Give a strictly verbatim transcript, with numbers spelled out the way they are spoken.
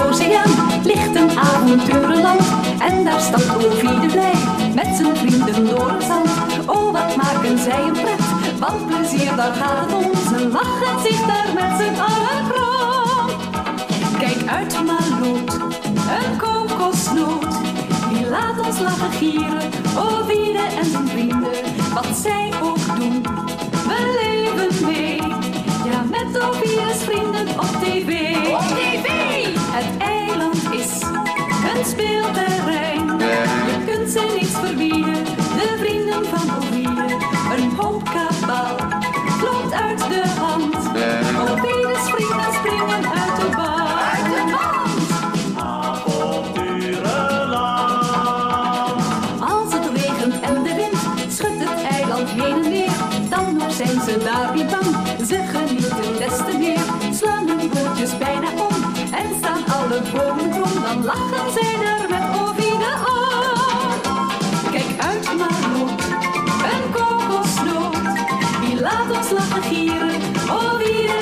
oceaan ligt een avonturenland. En daar stapt Ovide blij met zijn vrienden door het zand. Oh, wat maken zij een pret, want plezier daar gaat het om. Ze lachen zich daar met z'n allen krom. Kijk uit, Malloot, een kokosnoot, die laat ons lachen gieren. Ovide en zijn vrienden, wat zij ook doen, we leven mee. Ja, met Ovide's vrienden op tv. Op tv! Het eiland is een speelterrein. Je kunt ze niets verbieden, de vrienden van Ovide. Een hoop kabaal loopt uit de hand. Ovide's vrienden springen uit de band. Uit de band! Avonturenland. Als het regent en de wind schudt het eiland heen en weer, dan nog zijn ze daar niet bang. Ze genieten des te meer, slaan hun bootjes bijna om en staan alle bomen krom. Dan lachen zij er met Ovide aan. Kijk uit, Malloot, een kokosnoot, die laat ons lachen gieren. Ovide